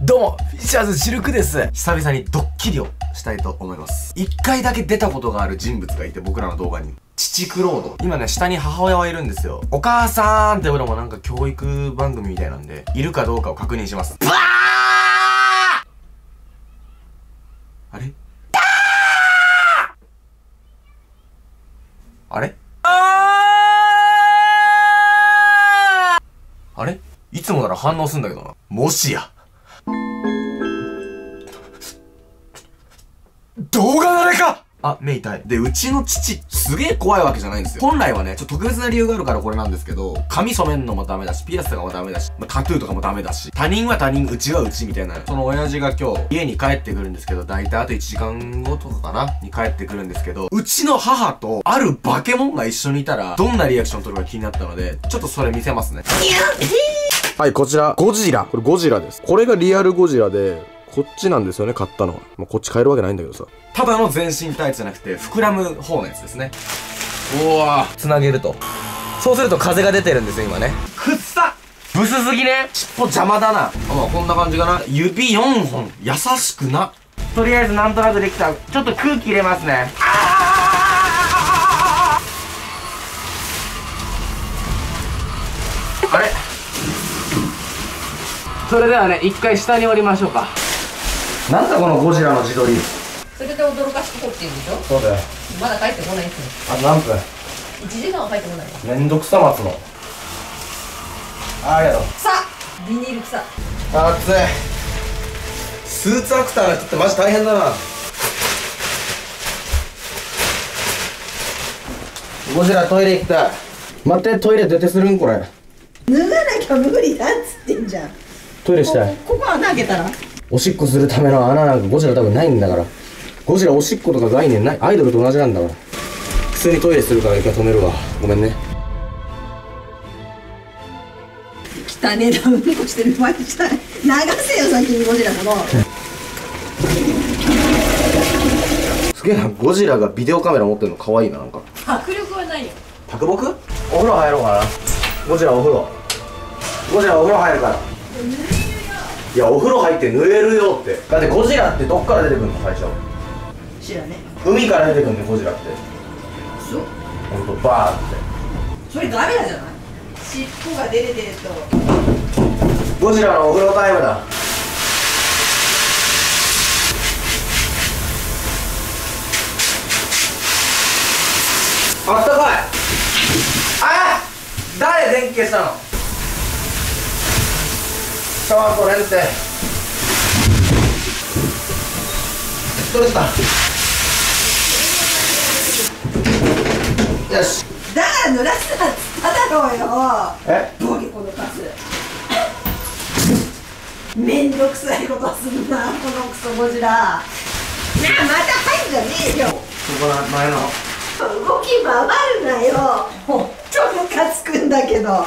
どうも、フィッシャーズシルクです。久々にドッキリをしたいと思います。一回だけ出たことがある人物がいて、僕らの動画に。父クロード。今ね、下に母親はいるんですよ。お母さーんって呼ぶのもなんか教育番組みたいなんで、いるかどうかを確認します。ブワーあれあれあれいつもなら反応すんだけどな。もしや。動画慣れか。あ、目痛い。で、うちの父、すげえ怖いわけじゃないんですよ。本来はね、ちょっと特別な理由があるからこれなんですけど、髪染めんのもダメだし、ピアスとかもダメだし、タトゥーとかもダメだし、他人は他人、うちはうちみたいな。その親父が今日、家に帰ってくるんですけど、だいたいあと1時間後とかかなに帰ってくるんですけど、うちの母と、ある化け物が一緒にいたら、どんなリアクション取るか気になったので、ちょっとそれ見せますね。はい、こちら、ゴジラ。これゴジラです。これがリアルゴジラで、こっちなんですよね、買ったのは。まあ、こっち買えるわけないんだけどさ。ただの全身タイツじゃなくて、膨らむ方のやつですね。うわぁ。繋げると。そうすると風が出てるんですよ、今ね。くっさブスすぎね。尻尾邪魔だな。まあ、こんな感じかな。指4本。優しくな。とりあえずなんとなくできた。ちょっと空気入れますね。あれそれではね、一回下に降りましょうか。なんだこのゴジラの自撮り。 それで驚かしてこって言うんでしょ。 そうだよ。 まだ帰ってこないんですよ。 あと何分。 1時間は帰ってこない。 めんどくさ待つの。ありがとう。 さあビニール草。 暑い。スーツアクターの人ってマジ大変だな。ゴジラトイレ行きたい。待って、トイレ出てするんこれ。 脱がなきゃ無理だっつってんじゃん。 トイレしたい。 ここ穴開けたらおしっこするための穴なんかゴジラ多分ないんだから。ゴジラおしっことか概念ない。アイドルと同じなんだから。普通にトイレするから一回止めるわ。ごめんね。 汚ねえな、うんこしてる場合じゃない。流せよ先にゴジラの。 すげえな、ゴジラがビデオカメラ持ってるの可愛いな、なんか。 迫力はないよ。 卓木？お風呂入ろうかな。ゴジラお風呂。ゴジラお風呂入るから。いや、お風呂入って濡れるよって。だってゴジラってどっから出てくるの最初。 知らね海から出てくるんだよ、ゴジラって。 そうほんとバーって。 それダメだじゃない。尻尾が出てると。 ゴジラのお風呂タイムだ。あったかい。あっ、誰電気消したの。シャワーこれってどうした。よし。 だから濡らすなっつっただろうよ。 えボケこのカス。めんどくさいことするなこのクソゴジラ。なあ、また入んじゃねえよ。 そこの前の動き回るなよ。ほんとムカつくんだけど。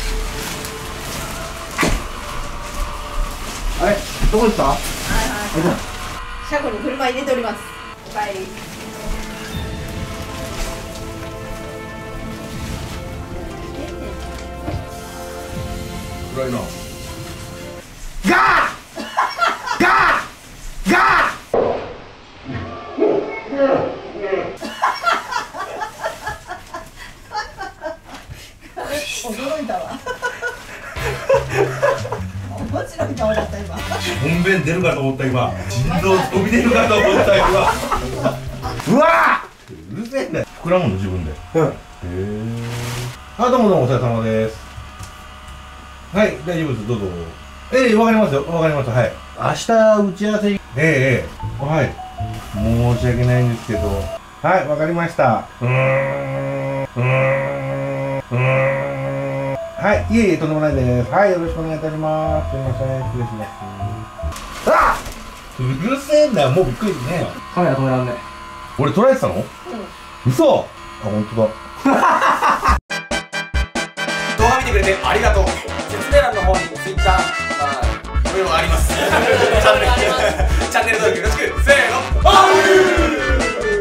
あれどこ行った。 車庫に車入れております。おかえり。 暗いな。ガーガーガー驚いたわ。面白い顔だった今。 本弁出るかと思った今。心臓飛び出るかと思った今。 うわうるせえんだよ。膨らむの自分で。へうんえ。あ、どうもどうもお疲れ様です。はい、大丈夫です。どうぞ。わかりますよ。わかります。はい。明日打ち合わせ。はい。申し訳ないんですけど。はい、わかりました。はい、いえいえ、とんでもないです。はい、よろしくお願いいたします。すみません、失礼します。あっ、うるせえんだよ、もうびっくりね。 カメラ止めらんね。 俺捉えてたの？嘘。あ、本当だ。 動画見てくれてありがとう。説明欄の方に Twitter、いろいろあります。チャンネル登録よろしく。せーの。